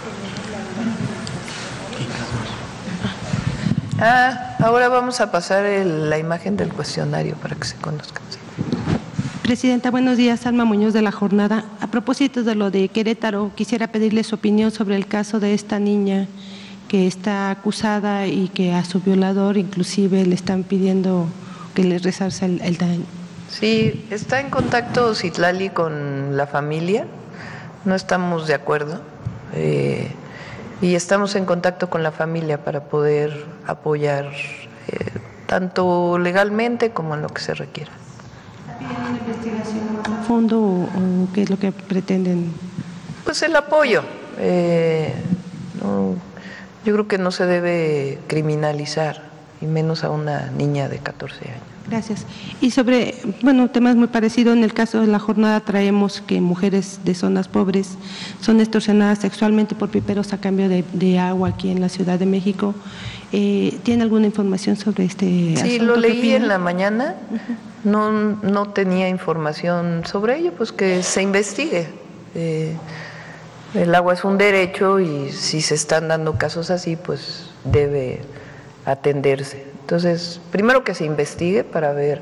Ahora vamos a pasar la imagen del cuestionario para que se conozcan. Presidenta, buenos días. Alma Muñoz de La Jornada. A propósito de lo de Querétaro, quisiera pedirle su opinión sobre el caso de esta niña que está acusada y que a su violador inclusive le están pidiendo que le resarza el daño. Sí, está en contacto Citlali con la familia, no estamos de acuerdo y estamos en contacto con la familia para poder apoyar tanto legalmente como en lo que se requiera. ¿Piden una investigación más a fondo o qué es lo que pretenden? Pues el apoyo. Yo creo que no se debe criminalizar, y menos a una niña de 14 años. Gracias. Y sobre, temas muy parecidos, en el caso de La Jornada traemos que mujeres de zonas pobres son extorsionadas sexualmente por piperos a cambio de agua aquí en la Ciudad de México. ¿Tiene alguna información sobre este asunto? Sí, lo leí en la mañana, no tenía información sobre ello, pues que se investigue. El agua es un derecho y si se están dando casos así, pues debe atenderse. Entonces, primero que se investigue para ver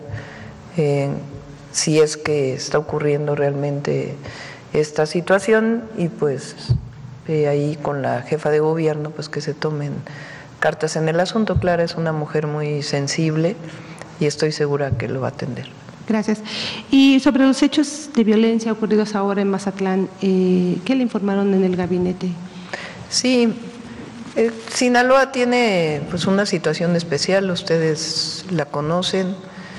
si es que está ocurriendo realmente esta situación y pues ahí con la jefa de gobierno pues que se tomen cartas en el asunto. Clara es una mujer muy sensible y estoy segura que lo va a atender. Gracias. Y sobre los hechos de violencia ocurridos ahora en Mazatlán, ¿qué le informaron en el gabinete? Sí. Sinaloa tiene pues una situación especial, ustedes la conocen,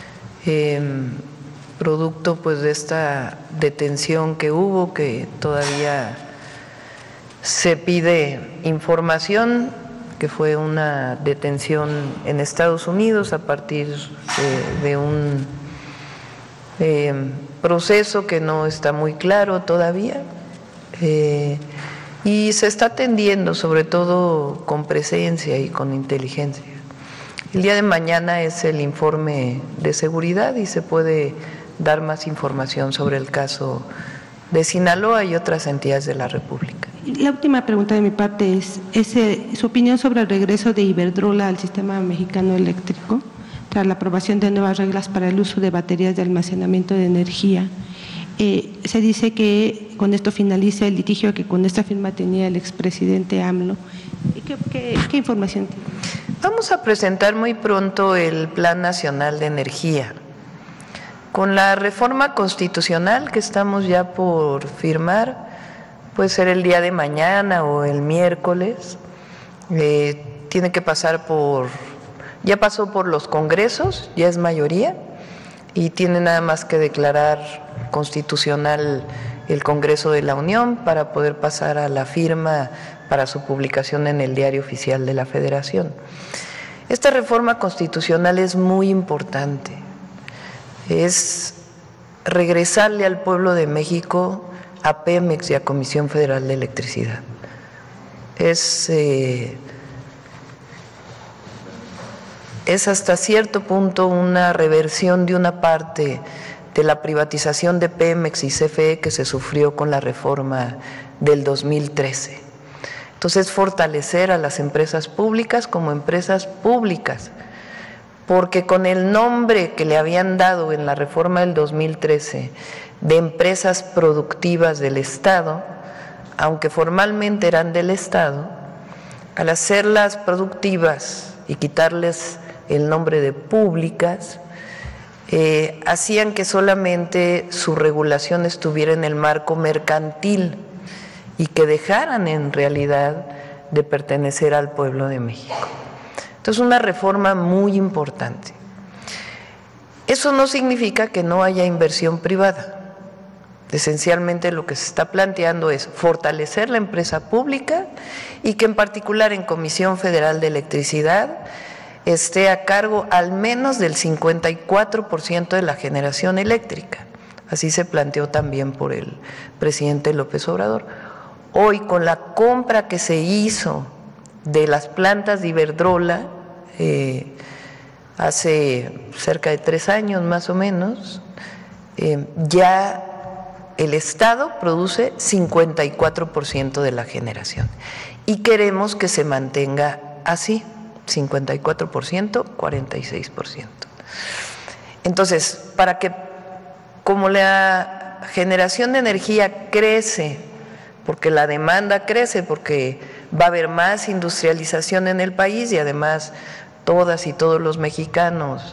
producto pues de esta detención que hubo, que todavía se pide información, que fue una detención en Estados Unidos a partir de un proceso que no está muy claro todavía. Y se está atendiendo, sobre todo con presencia y con inteligencia. El día de mañana es el informe de seguridad y se puede dar más información sobre el caso de Sinaloa y otras entidades de la República. La última pregunta de mi parte es su opinión sobre el regreso de Iberdrola al sistema mexicano eléctrico tras la aprobación de nuevas reglas para el uso de baterías de almacenamiento de energía. Se dice que con esto finaliza el litigio que con esta firma tenía el expresidente AMLO. ¿Qué información tiene? Vamos a presentar muy pronto el Plan Nacional de Energía. Con la reforma constitucional que estamos ya por firmar, puede ser el día de mañana o el miércoles, tiene que pasar ya pasó por los congresos, ya es mayoría, y tiene nada más que declarar constitucional el Congreso de la Unión para poder pasar a la firma para su publicación en el Diario Oficial de la Federación. Esta reforma constitucional es muy importante, es regresarle al pueblo de México, a Pemex y a Comisión Federal de Electricidad. Es hasta cierto punto una reversión de una parte de la privatización de Pemex y CFE que se sufrió con la reforma del 2013. Entonces, fortalecer a las empresas públicas como empresas públicas, porque con el nombre que le habían dado en la reforma del 2013 de empresas productivas del Estado, aunque formalmente eran del Estado, al hacerlas productivas y quitarles el nombre de públicas, hacían que solamente su regulación estuviera en el marco mercantil y que dejaran en realidad de pertenecer al pueblo de México. Entonces, una reforma muy importante. Eso no significa que no haya inversión privada. Esencialmente lo que se está planteando es fortalecer la empresa pública y que en particular en Comisión Federal de Electricidad esté a cargo al menos del 54% de la generación eléctrica. Así se planteó también por el presidente López Obrador. Hoy, con la compra que se hizo de las plantas de Iberdrola, hace cerca de 3 años más o menos, ya el Estado produce 54% de la generación y queremos que se mantenga así, 54%, 46%. Entonces, para que, como la generación de energía crece, porque la demanda crece, porque va a haber más industrialización en el país y además todas y todos los mexicanos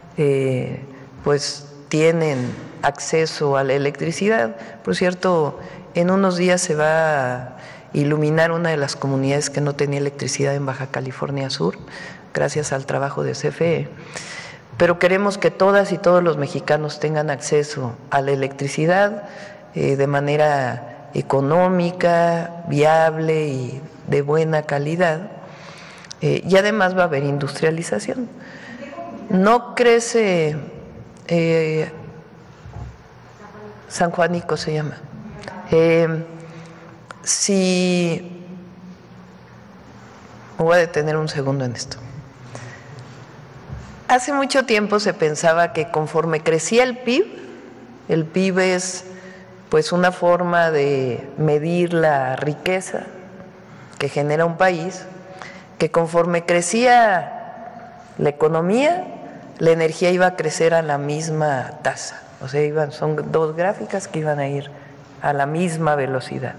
pues tienen acceso a la electricidad. Por cierto, en unos días se va a iluminar una de las comunidades que no tenía electricidad en Baja California Sur, gracias al trabajo de CFE. Pero queremos que todas y todos los mexicanos tengan acceso a la electricidad de manera económica, viable y de buena calidad. Y además va a haber industrialización. No crece, San Juanico se llama. Si me voy a detener un segundo en esto. Hace mucho tiempo se pensaba que conforme crecía el PIB es pues una forma de medir la riqueza que genera un país, que conforme crecía la economía, la energía iba a crecer a la misma tasa. O sea, son dos gráficas que iban a ir a la misma velocidad.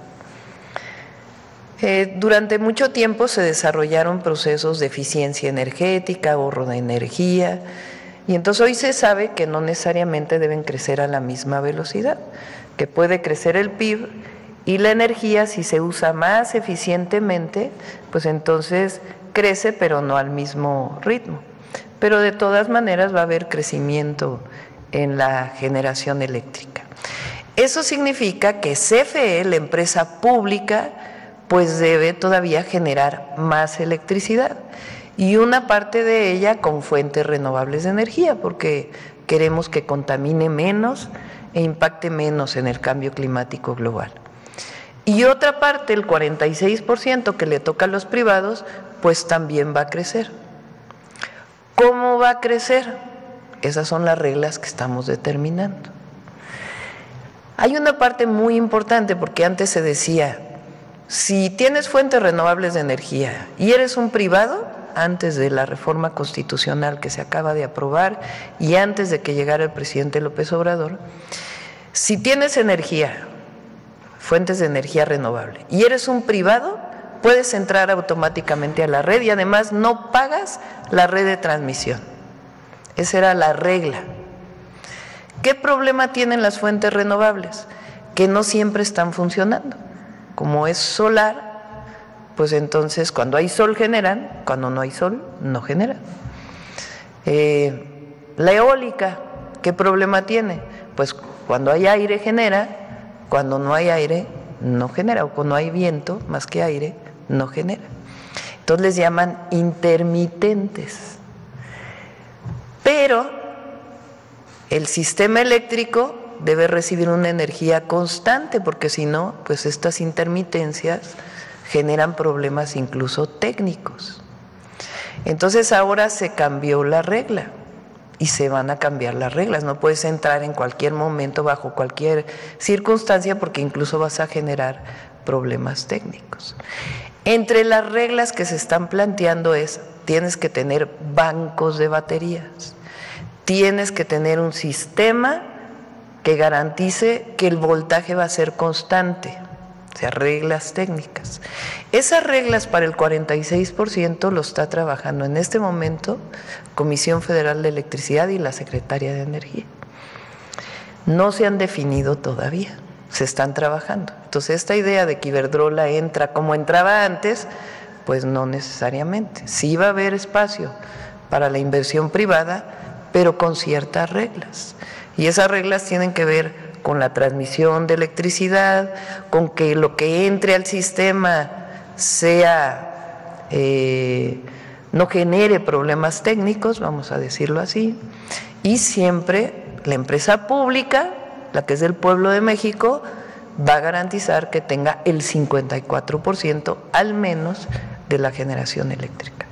Durante mucho tiempo se desarrollaron procesos de eficiencia energética, ahorro de energía, y entonces hoy se sabe que no necesariamente deben crecer a la misma velocidad, que puede crecer el PIB y la energía, si se usa más eficientemente, pues entonces crece, pero no al mismo ritmo. Pero de todas maneras va a haber crecimiento en la generación eléctrica. Eso significa que CFE, la empresa pública, pues debe todavía generar más electricidad y una parte de ella con fuentes renovables de energía, porque queremos que contamine menos e impacte menos en el cambio climático global. Y otra parte, el 46% que le toca a los privados, pues también va a crecer. ¿Cómo va a crecer? Esas son las reglas que estamos determinando. Hay una parte muy importante, porque antes se decía, si tienes fuentes renovables de energía y eres un privado, antes de la reforma constitucional que se acaba de aprobar y antes de que llegara el presidente López Obrador, si tienes energía, fuentes de energía renovable, y eres un privado, puedes entrar automáticamente a la red y además no pagas la red de transmisión. Esa era la regla. ¿Qué problema tienen las fuentes renovables? Que no siempre están funcionando. Como es solar, pues entonces cuando hay sol generan, cuando no hay sol no generan. La eólica, ¿qué problema tiene? Pues cuando hay aire genera, cuando no hay aire no genera, o cuando hay viento más que aire no genera. Entonces les llaman intermitentes. Pero el sistema eléctrico debe recibir una energía constante, porque si no, pues estas intermitencias generan problemas incluso técnicos. Entonces ahora se cambió la regla y se van a cambiar las reglas. No puedes entrar en cualquier momento, bajo cualquier circunstancia, porque incluso vas a generar problemas técnicos. Entre las reglas que se están planteando es, tienes que tener bancos de baterías, tienes que tener un sistema que garantice que el voltaje va a ser constante, o sea, reglas técnicas. Esas reglas para el 46% lo está trabajando en este momento Comisión Federal de Electricidad y la Secretaría de Energía. No se han definido todavía, se están trabajando. Entonces, esta idea de que Iberdrola entra como entraba antes, pues no necesariamente. Sí va a haber espacio para la inversión privada, pero con ciertas reglas. Y esas reglas tienen que ver con la transmisión de electricidad, con que lo que entre al sistema sea, no genere problemas técnicos, vamos a decirlo así, y siempre la empresa pública, la que es del pueblo de México, va a garantizar que tenga el 54% al menos de la generación eléctrica.